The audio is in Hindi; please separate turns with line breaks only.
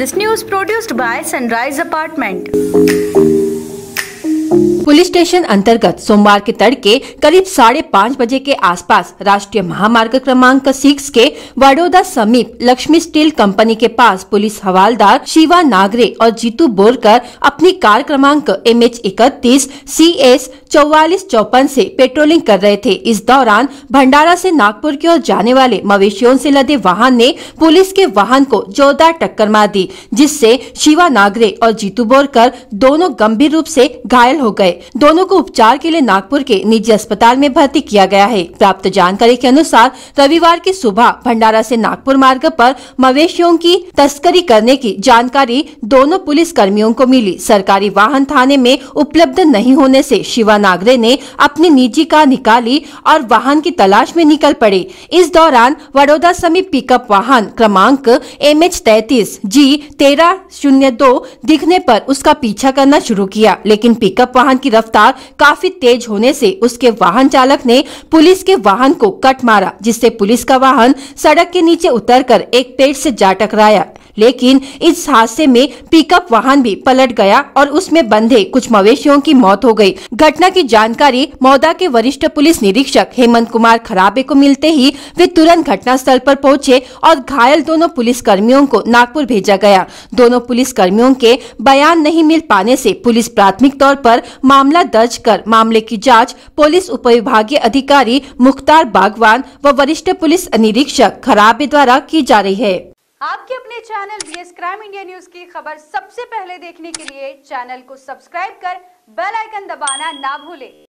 This news produced by Sunrise Apartment.
Police station अंतर्गत सोमवार के तड़के करीब 5:30 बजे के आसपास राष्ट्रीय महामार्ग क्रमांक 6 के वडोदरा समीप लक्ष्मी स्टील कंपनी के पास पुलिस हवालदार शिवा नागरे और जीतू बोरकर अपनी कार क्रमांक MH31 CS 4454 से पेट्रोलिंग कर रहे थे। इस दौरान भंडारा से नागपुर की ओर जाने वाले मवेशियों से लदे वाहन ने पुलिस के वाहन को जोरदार टक्कर मार दी, जिससे शिवा नागरे और जीतू बोरकर दोनों गंभीर रूप से घायल हो गए। दोनों को उपचार के लिए नागपुर के निजी अस्पताल में भर्ती किया गया है। प्राप्त जानकारी के अनुसार रविवार की सुबह भंडारा से नागपुर मार्ग पर मवेशियों की तस्करी करने की जानकारी दोनों पुलिस कर्मियों को मिली। सरकारी वाहन थाने में उपलब्ध नहीं होने से शिवा नागरे ने अपनी निजी कार निकाली और वाहन की तलाश में निकल पड़े। इस दौरान वडोदरा समीप पिकअप वाहन क्रमांक MH33 G 1302 दिखने पर उसका पीछा करना शुरू किया, लेकिन पिकअप वाहन की रफ्तार काफी तेज होने से उसके वाहन चालक ने पुलिस के वाहन को कट मारा, जिससे पुलिस का वाहन सड़क के नीचे उतरकर एक पेड़ से जा टकराया। लेकिन इस हादसे में पिकअप वाहन भी पलट गया और उसमें बंधे कुछ मवेशियों की मौत हो गई। घटना की जानकारी मौदा के वरिष्ठ पुलिस निरीक्षक हेमंत कुमार खराबे को मिलते ही वे तुरंत घटना स्थल पर पहुंचे और घायल दोनों पुलिस कर्मियों को नागपुर भेजा गया। दोनों पुलिस कर्मियों के बयान नहीं मिल पाने से पुलिस प्राथमिक तौर पर मामला दर्ज कर मामले की जाँच पुलिस उपविभागीय अधिकारी मुख्तार बागवान व वरिष्ठ पुलिस निरीक्षक खराबे द्वारा की जा रही है।
आपके अपने channel VS crime India news की खबर सबसे पहले देखने के लिए चैनल को सब्सक्राइब कर बेल आइकन दबाना ना भूलें।